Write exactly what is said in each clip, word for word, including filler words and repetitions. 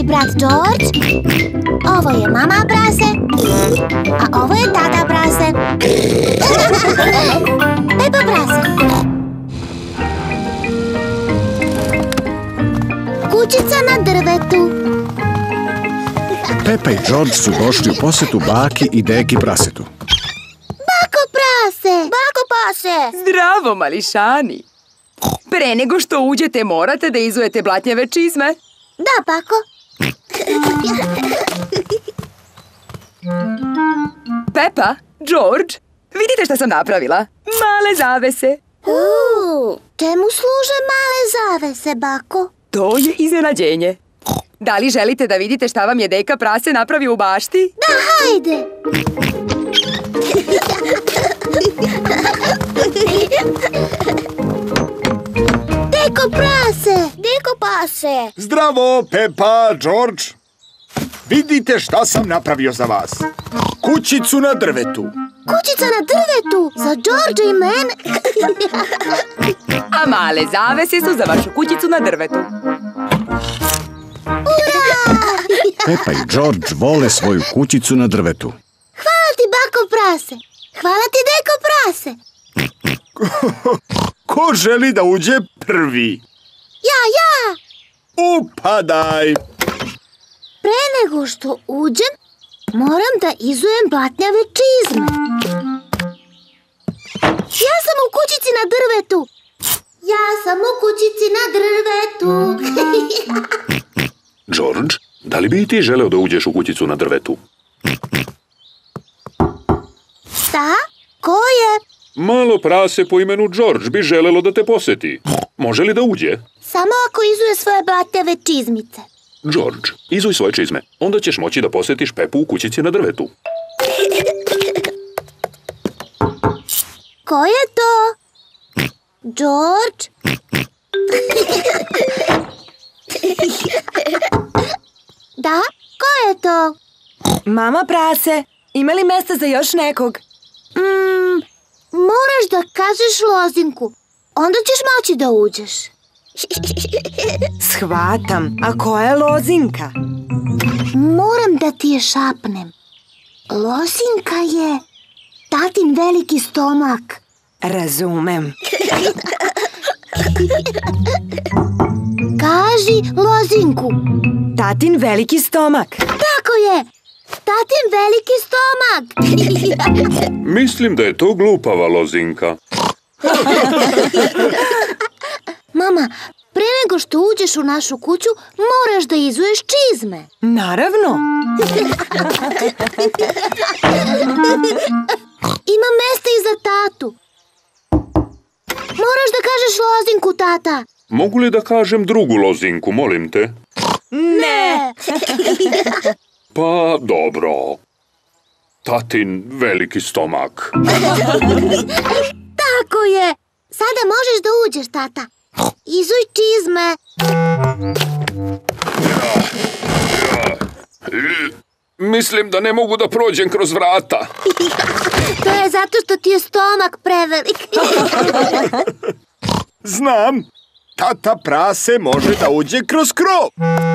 brat George, ovo je mama prase, a ovo je tata prase. Pepa prase. Kućica na drvetu. Pepa i George su došli u posetu baki i deki prasetu. Bako prase! Bako pase! Zdravo, mališani! Pre nego što uđete, morate da izujete blatnjave čizme. Da, bako. Pepa, George, vidite šta sam napravila? Male zavese. Uuu, čemu služe male zavese, bako? To je iznenađenje. Da li želite da vidite šta vam je deka prase napravio u bašti? Da, hajde! Deko prase! Deko pase! Zdravo, Pepa, George! Vidite šta sam napravio za vas. Kućicu na drvetu. Kućica na drvetu! Za George i mene! A male zavese su za vašu kućicu na drvetu. Pepa i George vole svoju kućicu na drvetu. Hvala ti, bako prase! Hvala ti, deko prase! Ko želi da uđe prvi? Ja, ja! Upadaj! Pre nego što uđem, moram da izujem blatnjave čizme. Ja sam u kućici na drvetu! Ja sam u kućici na drvetu! George, da li bi i ti želeo da uđeš u kućicu na drvetu? Šta? Ko je? Malo prase po imenu George bi želelo da te poseti. Može li da uđe? Samo ako izuje svoje blatnjave čizmice. George, izuj svoje čizme. Onda ćeš moći da posetiš Pepu u kućici na drvetu. Ko je to? George? Da? Ko je to? Mama prase, ima li mesta za još nekog? Mm, moraš da kažeš lozinku. Onda ćeš moći da uđeš. Shvatam. A koja je lozinka? Moram da ti je šapnem. Lozinka je tatin veliki stomak. Razumem. Kaži lozinku. Tatin veliki stomak. Tako je. Tatin veliki stomak. Mislim da je to glupava lozinka. Mama, pre nego što uđeš u našu kuću, moraš da izuješ čizme. Naravno. Ima mesta i za tatu. Moraš da kažeš lozinku, tata. Mogu li da kažem drugu lozinku, molim te? Ne. Pa, dobro. Tatin veliki stomak. Tako je. Sada možeš da uđeš, tata. Izuj čizme. Mislim da ne mogu da prođem kroz vrata. To je zato što ti je stomak prevelik. Znam. Tata prase može da uđe kroz krov.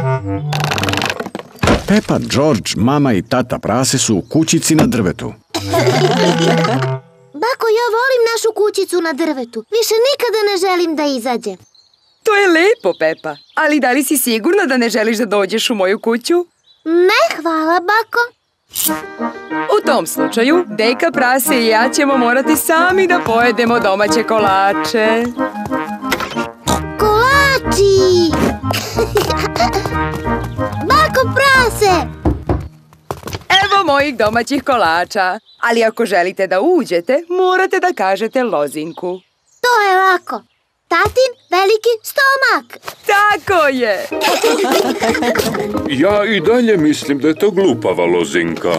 Pepa, George, mama i tata prase su u kućici na drvetu. Bako, ja volim našu kućicu na drvetu. Više nikada ne želim da izađem. To je lepo, Pepa. Ali da li si sigurna da ne želiš da dođeš u moju kuću? Ne, hvala, bako. U tom slučaju, deka prase i ja ćemo morati sami da pojedemo domaće kolače. Kolači! Bako prase! Evo mojih domaćih kolača. Ali ako želite da uđete, morate da kažete lozinku. To je lako. Tatin veliki stomak. Tako je! Ja i dalje mislim da je to glupava lozinka.